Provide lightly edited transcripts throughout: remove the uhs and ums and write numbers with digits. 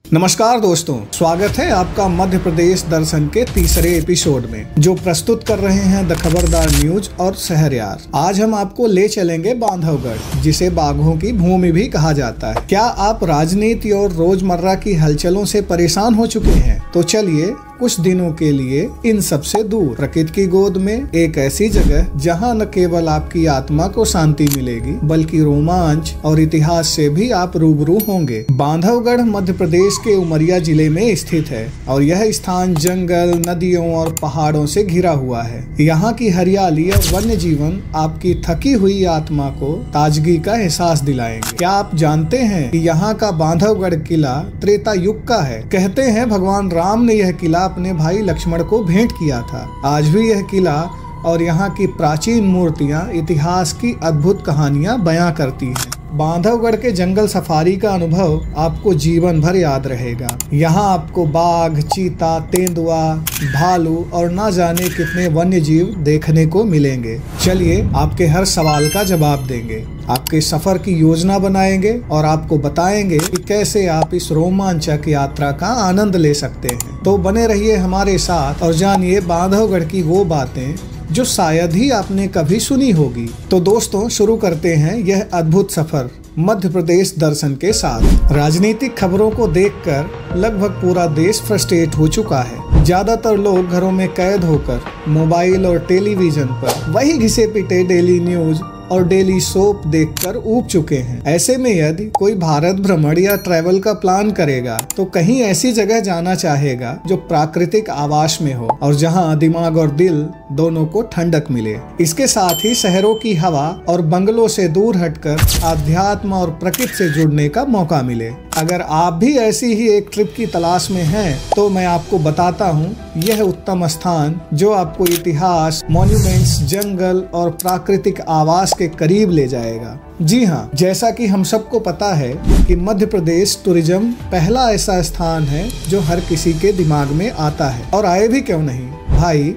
नमस्कार दोस्तों, स्वागत है आपका मध्य प्रदेश दर्शन के तीसरे एपिसोड में, जो प्रस्तुत कर रहे हैं द खबरदार न्यूज और शहरयार। आज हम आपको ले चलेंगे बांधवगढ़, जिसे बाघों की भूमि भी कहा जाता है। क्या आप राजनीति और रोजमर्रा की हलचलों से परेशान हो चुके हैं? तो चलिए कुछ दिनों के लिए इन सब से दूर, प्रकृति की गोद में एक ऐसी जगह जहां न केवल आपकी आत्मा को शांति मिलेगी, बल्कि रोमांच और इतिहास से भी आप रूबरू होंगे। बांधवगढ़ मध्य प्रदेश के उमरिया जिले में स्थित है और यह स्थान जंगल, नदियों और पहाड़ों से घिरा हुआ है। यहाँ की हरियाली और वन्य जीवन आपकी थकी हुई आत्मा को ताजगी का एहसास दिलाएंगे। क्या आप जानते हैं कि यहाँ का बांधवगढ़ किला त्रेता युग का है? कहते हैं भगवान राम ने यह किला अपने भाई लक्ष्मण को भेंट किया था। आज भी यह किला और यहाँ की प्राचीन मूर्तियाँ इतिहास की अद्भुत कहानियाँ बयां करती हैं। बांधवगढ़ के जंगल सफारी का अनुभव आपको जीवन भर याद रहेगा। यहाँ आपको बाघ, चीता, तेंदुआ, भालू और ना जाने कितने वन्य जीव देखने को मिलेंगे। चलिए आपके हर सवाल का जवाब देंगे, आपके सफर की योजना बनाएंगे और आपको बताएंगे कि कैसे आप इस रोमांचक यात्रा का आनंद ले सकते हैं। तो बने रहिए हमारे साथ और जानिए बांधवगढ़ की वो बातें जो शायद ही आपने कभी सुनी होगी। तो दोस्तों, शुरू करते हैं यह अद्भुत सफर मध्य प्रदेश दर्शन के साथ। राजनीतिक खबरों को देखकर लगभग पूरा देश फ्रस्ट्रेट हो चुका है। ज्यादातर लोग घरों में कैद होकर मोबाइल और टेलीविजन पर वही घिसे पिटे डेली न्यूज और डेली सोप देखकर ऊब चुके हैं। ऐसे में यदि कोई भारत भ्रमण या ट्रैवल का प्लान करेगा तो कहीं ऐसी जगह जाना चाहेगा जो प्राकृतिक आवास में हो और जहां दिमाग और दिल दोनों को ठंडक मिले। इसके साथ ही शहरों की हवा और बंगलों से दूर हटकर आध्यात्म और प्रकृति से जुड़ने का मौका मिले। अगर आप भी ऐसी ही एक ट्रिप की तलाश में हैं, तो मैं आपको बताता हूँ यह उत्तम स्थान जो आपको इतिहास, मॉन्यूमेंट्स, जंगल और प्राकृतिक आवास के करीब ले जाएगा। जी हाँ, जैसा कि हम सबको पता है कि मध्य प्रदेश टूरिज्म पहला ऐसा स्थान है जो हर किसी के दिमाग में आता है, और आए भी क्यों नहीं भाई।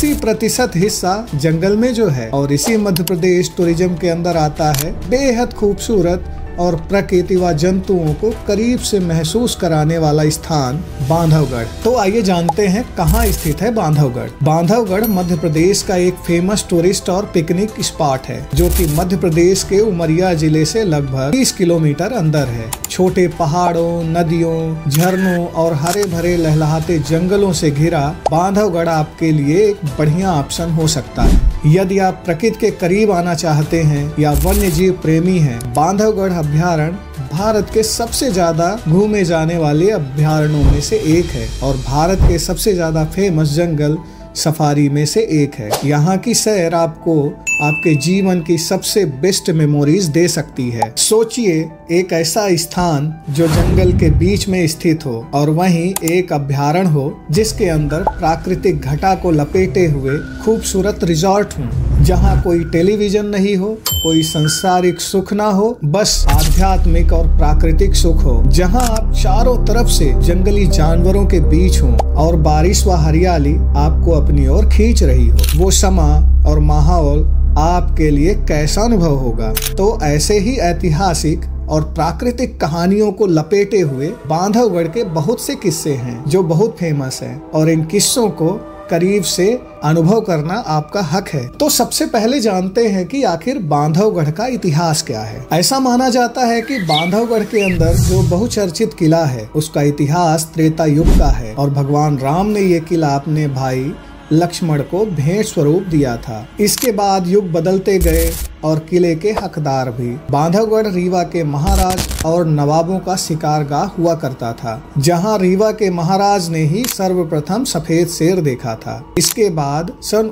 80% हिस्सा जंगल में जो है, और इसी मध्य प्रदेश टूरिज्म के अंदर आता है बेहद खूबसूरत और प्रकृति व जंतुओं को करीब से महसूस कराने वाला स्थान बांधवगढ़। तो आइए जानते हैं कहाँ स्थित है बांधवगढ़। बांधवगढ़ मध्य प्रदेश का एक फेमस टूरिस्ट और पिकनिक स्पॉट है, जो कि मध्य प्रदेश के उमरिया जिले से लगभग 30 किलोमीटर अंदर है। छोटे पहाड़ों, नदियों, झरनों और हरे भरे लहलहाते जंगलों से घिरा बांधवगढ़ आपके लिए एक बढ़िया ऑप्शन हो सकता है। यदि आप प्रकृति के करीब आना चाहते हैं या वन्य जीव प्रेमी हैं, बांधवगढ़ अभ्यारण्य भारत के सबसे ज्यादा घूमे जाने वाले अभ्यारण्यों में से एक है और भारत के सबसे ज्यादा फेमस जंगल सफारी में से एक है। यहाँ की सैर आपको आपके जीवन की सबसे बेस्ट मेमोरीज दे सकती है। सोचिए, एक ऐसा स्थान जो जंगल के बीच में स्थित हो और वहीं एक अभ्यारण्य हो जिसके अंदर प्राकृतिक घटा को लपेटे हुए खूबसूरत रिजॉर्ट हो, जहाँ कोई टेलीविजन नहीं हो, कोई सांसारिक सुख ना हो, बस आध्यात्मिक और प्राकृतिक सुख हो, जहाँ आप चारों तरफ से जंगली जानवरों के बीच हो और बारिश व हरियाली आपको अपनी ओर खींच रही हो। वो समा और माहौल आपके लिए कैसा अनुभव होगा। तो ऐसे ही ऐतिहासिक और प्राकृतिक कहानियों को लपेटे हुए बांधवगढ़ के बहुत से किस्से हैं जो बहुत फेमस हैं, और इन किस्सों को करीब से अनुभव करना आपका हक है। तो सबसे पहले जानते हैं कि आखिर बांधवगढ़ का इतिहास क्या है। ऐसा माना जाता है कि बांधवगढ़ के अंदर जो बहुचर्चित किला है उसका इतिहास त्रेता युग का है और भगवान राम ने ये किला अपने भाई लक्ष्मण को भेंट स्वरूप दिया था। इसके बाद युग बदलते गए और किले के हकदार भी। बांधवगढ़ रीवा के महाराज और नवाबों का शिकारगाह हुआ करता था, जहां रीवा के महाराज ने ही सर्वप्रथम सफेद शेर देखा था। इसके बाद सन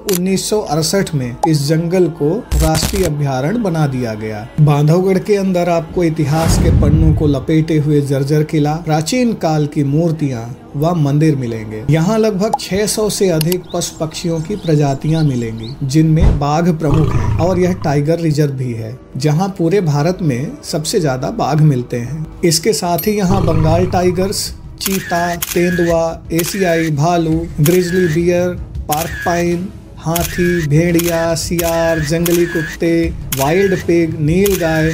1968 में इस जंगल को राष्ट्रीय अभ्यारण्य बना दिया गया। बांधवगढ़ के अंदर आपको इतिहास के पन्नों को लपेटे हुए जर्जर किला, प्राचीन काल की मूर्तियां व मंदिर मिलेंगे। यहाँ लगभग 600 से अधिक पशु पक्षियों की प्रजातियां मिलेंगी, जिनमें बाघ प्रमुख हैं, और यह टाइगर रिजर्व भी है, जहां पूरे भारत में सबसे ज्यादा बाघ मिलते हैं। इसके साथ ही यहाँ बंगाल टाइगर्स, चीता, तेंदुआ, एशियाई भालू, ग्रिजली बियर, पार्कपाइन, हाथी, भेड़िया, सियार, जंगली कुत्ते, वाइल्ड पिग, नीलगाय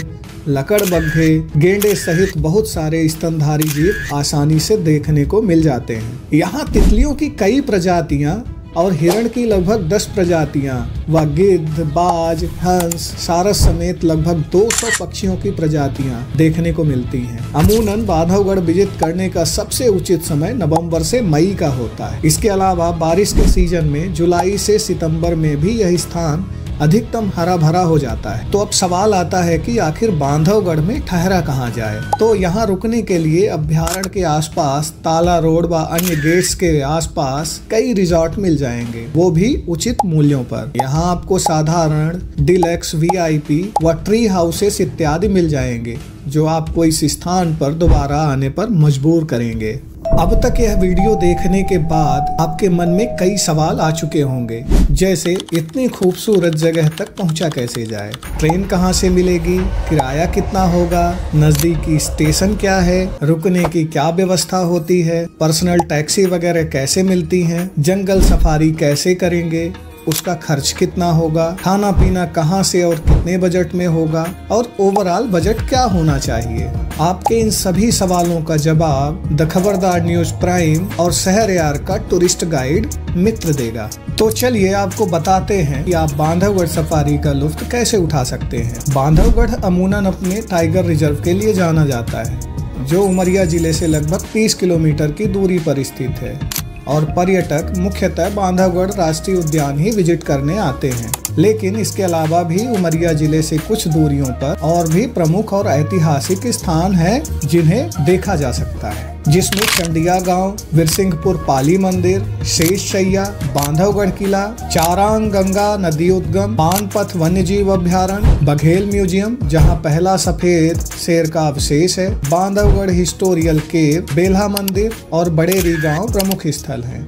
लकड़बग्घे, गेंडे सहित बहुत सारे स्तनधारी जीव आसानी से देखने को मिल जाते हैं। यहाँ तितलियों की कई प्रजातियां और हिरण की लगभग 10 प्रजातियां व गिद्ध, बाज, हंस, सारस समेत लगभग 200 पक्षियों की प्रजातियां देखने को मिलती हैं। अमूमन बांधवगढ़ विजिट करने का सबसे उचित समय नवंबर से मई का होता है। इसके अलावा बारिश के सीजन में जुलाई से सितंबर में भी यह स्थान अधिकतम हरा भरा हो जाता है। तो अब सवाल आता है कि आखिर बांधवगढ़ में ठहरा कहाँ जाए। तो यहाँ रुकने के लिए अभ्यारण्य के आसपास, ताला रोड व अन्य गेट्स के आसपास कई रिजॉर्ट मिल जाएंगे, वो भी उचित मूल्यों पर। यहाँ आपको साधारण, डिलक्स, VIP व ट्री हाउसेस इत्यादि मिल जाएंगे, जो आपको इस स्थान पर दोबारा आने पर मजबूर करेंगे। अब तक यह वीडियो देखने के बाद आपके मन में कई सवाल आ चुके होंगे, जैसे इतनी खूबसूरत जगह तक पहुंचा कैसे जाए, ट्रेन कहां से मिलेगी, किराया कितना होगा, नजदीकी स्टेशन क्या है, रुकने की क्या व्यवस्था होती है, पर्सनल टैक्सी वगैरह कैसे मिलती हैं, जंगल सफारी कैसे करेंगे, उसका खर्च कितना होगा, खाना पीना कहां से और कितने बजट में होगा, और ओवरऑल बजट क्या होना चाहिए। आपके इन सभी सवालों का जवाब द खबरदार न्यूज प्राइम और शहरयार का टूरिस्ट गाइड मित्र देगा। तो चलिए आपको बताते हैं कि आप बांधवगढ़ सफारी का लुत्फ कैसे उठा सकते हैं। बांधवगढ़ अमूमन अपने टाइगर रिजर्व के लिए जाना जाता है, जो उमरिया जिले से लगभग 30 किलोमीटर की दूरी पर स्थित है, और पर्यटक मुख्यतः बांधवगढ़ राष्ट्रीय उद्यान ही विजिट करने आते हैं। लेकिन इसके अलावा भी उमरिया जिले से कुछ दूरियों पर और भी प्रमुख और ऐतिहासिक स्थान हैं जिन्हें देखा जा सकता है, जिसमें चंडिया गांव, विरसिंहपुर पाली मंदिर, शेषशैया, बांधवगढ़ किला, चारांग गंगा नदी उद्गम, पानपथ वन्यजीव अभ्यारण्य, बघेल म्यूजियम जहां पहला सफेद शेर का अवशेष है, बांधवगढ़ हिस्टोरियल केव, बेल्हा मंदिर और बड़ेरी गांव प्रमुख स्थल हैं।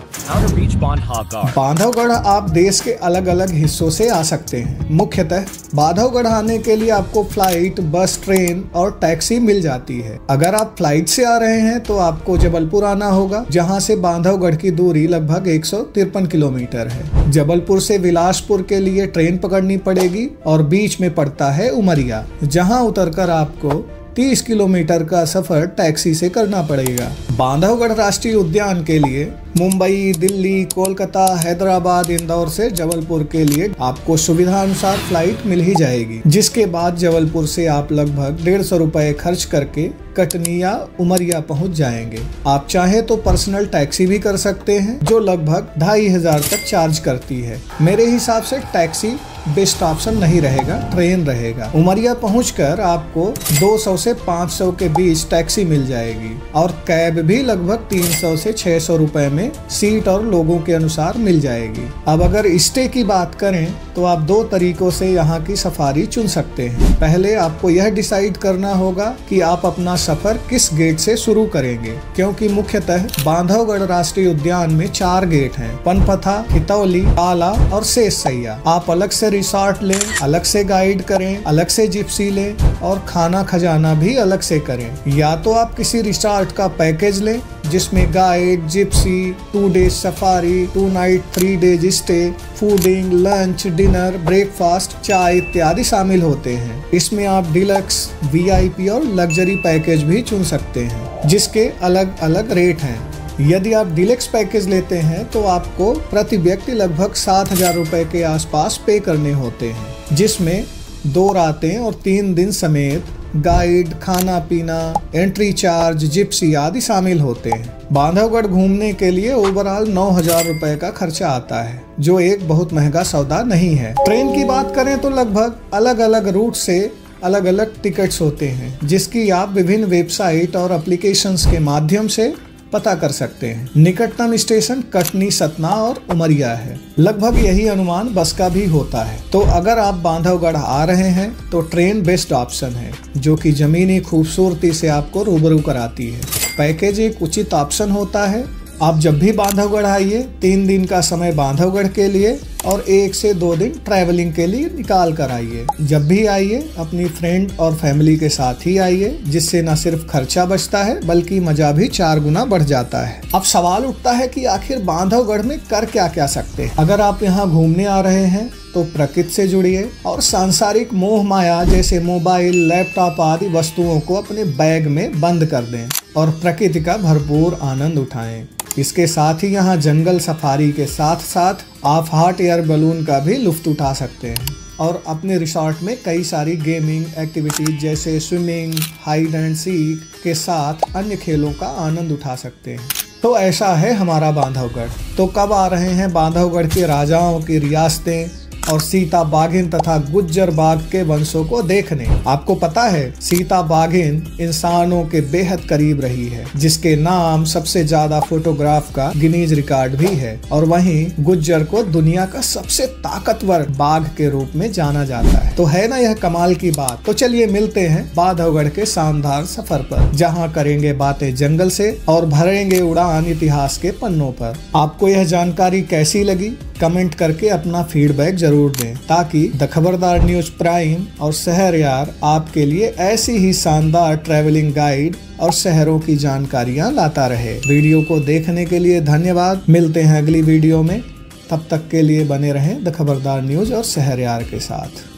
बांधवगढ़ आप देश के अलग अलग हिस्सों से आ सकते हैं। मुख्यतः बांधवगढ़ आने के लिए आपको फ्लाइट, बस, ट्रेन और टैक्सी मिल जाती है। अगर आप फ्लाइट से आ रहे हैं तो आपको जबलपुर आना होगा, जहां से बांधवगढ़ की दूरी लगभग 153 किलोमीटर है। जबलपुर से बिलासपुर के लिए ट्रेन पकड़नी पड़ेगी और बीच में पड़ता है उमरिया, जहां उतरकर आपको 30 किलोमीटर का सफर टैक्सी से करना पड़ेगा। बांधवगढ़ राष्ट्रीय उद्यान के लिए मुंबई, दिल्ली, कोलकाता, हैदराबाद, इंदौर से जबलपुर के लिए आपको सुविधा अनुसार फ्लाइट मिल ही जाएगी, जिसके बाद जबलपुर से आप लगभग 150 रुपए खर्च करके कटनी या उमरिया पहुंच जाएंगे। आप चाहे तो पर्सनल टैक्सी भी कर सकते हैं, जो लगभग 2500 तक चार्ज करती है। मेरे हिसाब से टैक्सी बेस्ट ऑप्शन नहीं रहेगा, ट्रेन रहेगा। उमरिया पहुंचकर आपको 200 से 500 के बीच टैक्सी मिल जाएगी, और कैब भी लगभग 300 से 600 रुपए में सीट और लोगों के अनुसार मिल जाएगी। अब अगर स्टे की बात करें तो आप 2 तरीकों से यहाँ की सफारी चुन सकते हैं। पहले आपको यह डिसाइड करना होगा कि आप अपना सफर किस गेट से शुरू करेंगे, क्योंकि मुख्यतः बांधवगढ़ राष्ट्रीय उद्यान में 4 गेट हैं: पनपथा, खितौली, ताला और शेषशैया। आप अलग से रिसोर्ट लें, अलग से गाइड करें, अलग से जिप्सी लें और खाना खजाना भी अलग से करें, या तो आप किसी रिसोर्ट का पैकेज लें जिसमें guide, Gypsy, 2 days safari, 2 night 3 days stay, fooding, lunch, dinner, breakfast, चाय इत्यादि शामिल होते हैं। इसमें आप डिलक्स, VIP और लग्जरी पैकेज भी चुन सकते हैं, जिसके अलग अलग रेट हैं। यदि आप डिलक्स पैकेज लेते हैं तो आपको प्रति व्यक्ति लगभग 7000 रुपए के आसपास पे करने होते हैं, जिसमें 2 रातें और 3 दिन समेत गाइड, खाना पीना, एंट्री चार्ज, जिप्सी आदि शामिल होते हैं। बांधवगढ़ घूमने के लिए ओवरऑल 9000 रुपए का खर्चा आता है, जो एक बहुत महंगा सौदा नहीं है। ट्रेन की बात करें तो लगभग अलग अलग रूट से अलग अलग टिकट्स होते हैं, जिसकी आप विभिन्न वेबसाइट और एप्लीकेशंस के माध्यम से पता कर सकते हैं। निकटतम स्टेशन कटनी, सतना और उमरिया है। लगभग यही अनुमान बस का भी होता है। तो अगर आप बांधवगढ़ आ रहे हैं तो ट्रेन बेस्ट ऑप्शन है, जो कि जमीनी खूबसूरती से आपको रूबरू कराती है। पैकेज एक उचित ऑप्शन होता है। आप जब भी बांधवगढ़ आइए, 3 दिन का समय बांधवगढ़ के लिए और 1 से 2 दिन ट्रैवलिंग के लिए निकाल कर आइए। जब भी आइए अपनी फ्रेंड और फैमिली के साथ ही आइए, जिससे न सिर्फ खर्चा बचता है बल्कि मजा भी 4 गुना बढ़ जाता है। अब सवाल उठता है कि आखिर बांधवगढ़ में कर क्या क्या सकते हैं। अगर आप यहाँ घूमने आ रहे हैं तो प्रकृति से जुड़िए और सांसारिक मोह माया जैसे मोबाइल, लैपटॉप आदि वस्तुओं को अपने बैग में बंद कर दें और प्रकृति का भरपूर आनंद उठाएं। इसके साथ ही यहाँ जंगल सफारी के साथ साथ आप हॉट एयर बलून का भी लुत्फ उठा सकते हैं और अपने रिसोर्ट में कई सारी गेमिंग एक्टिविटीज जैसे स्विमिंग, हाइड एंड सीक के साथ अन्य खेलों का आनंद उठा सकते हैं। तो ऐसा है हमारा बांधवगढ़। तो कब आ रहे हैं बांधवगढ़ के राजाओं की रियासतें और सीता बाघिन तथा गुज्जर बाघ के वंशों को देखने? आपको पता है सीता बाघिन इंसानों के बेहद करीब रही है, जिसके नाम सबसे ज्यादा फोटोग्राफ का गिनीज रिकॉर्ड भी है। और वहीं गुज्जर को दुनिया का सबसे ताकतवर बाघ के रूप में जाना जाता है। तो है ना यह कमाल की बात। तो चलिए मिलते हैं बांधवगढ़ के शानदार सफर पर, जहाँ करेंगे बातें जंगल से और भरेंगे उड़ान इतिहास के पन्नों पर। आपको यह जानकारी कैसी लगी कमेंट करके अपना फीडबैक जरूर दें, ताकि द खबरदार न्यूज प्राइम और शहरयार आपके लिए ऐसी ही शानदार ट्रैवलिंग गाइड और शहरों की जानकारियां लाता रहे। वीडियो को देखने के लिए धन्यवाद। मिलते हैं अगली वीडियो में, तब तक के लिए बने रहें द खबरदार न्यूज और शहरयार के साथ।